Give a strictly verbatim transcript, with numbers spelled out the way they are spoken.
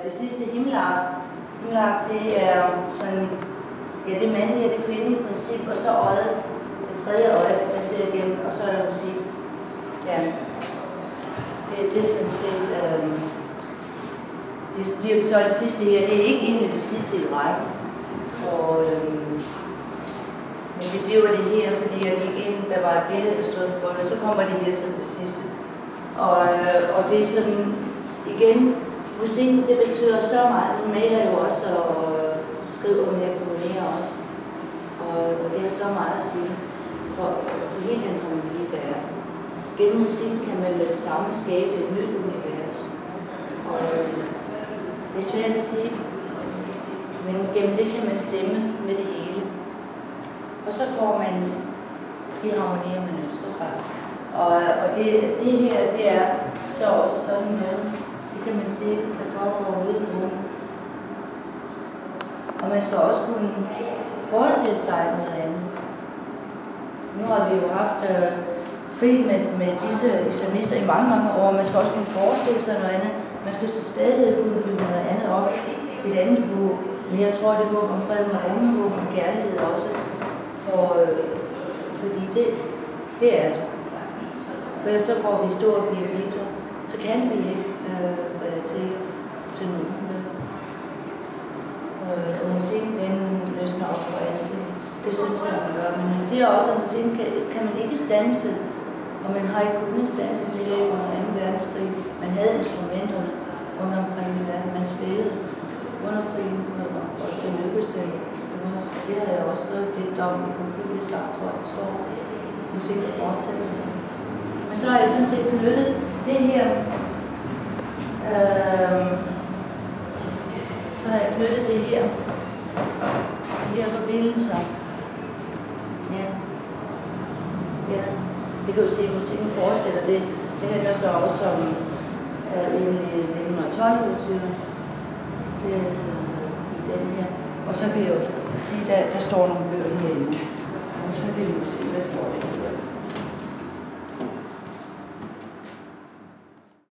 det sidste himmelart. Himmelart, det er sådan, ja, det er mandlige og det kvindelige princip, og så øjet, det tredje øje, der ser igennem, og så er der musik. Ja, det, det er sådan set, øh, det bliver så det sidste her, det er ikke egentlig det sidste i rækken. Og, øh, men det bliver det her, fordi jeg gik ind, der var et billede, der stod på det, så kommer det her som det sidste. Og, øh, og det er sådan, igen, musikken, det betyder så meget. Nu maler jeg jo også og øh, skriver mere og komponerer også. Og, og det har så meget at sige for, for hele den harmoni, der er. Gennem musikken kan man med det samme skabe et nyt univers. Og øh, det er svært at sige, men gennem det kan man stemme med det hele. Og så får man de harmonier, man ønsker sig. Og, og det, det her, det er så også sådan noget, det kan man se, der foregår ude i rummet. Og man skal også kunne forestille sig noget andet. Nu har vi jo haft øh, krig med, med disse islamister i mange, mange år. Man skal også kunne forestille sig noget andet. Man skal så stadig kunne bygge noget andet op. Et andet håb. Men jeg tror, det håb om fred, med rumhåb, om kærlighed også. For, øh, fordi det, det er det. For ellers så går vi stå og bliver videre, så kan vi ikke øh, relatere til nogen. Øh, og musikken, den løsner op for altid. Det synes jeg, man gør. Men man siger også, at musikken kan, kan man ikke standse. Og man har ikke kunnet standse det under anden verdenskrig. Man havde instrumenterne rundt omkring i verden. Man spillede under krigen, og, og det lykkedes det. Det har jeg også skrevet lidt om i konfliktet sagt, tror jeg, det står. Musikken fortsætter. Men så har jeg sådan set knyttet det her, øh, så har jeg knyttet det her, de her forbindelser. Ja. Ja. Vi kan jo se, at musikken fortsætter det. Det handler så også om øh, egentlig nitten tolv-udtyven. Det er i den her. Og så kan jeg jo sige, at der, der står nogle bøger herinde. Og så kan vi jo se, hvad står der her.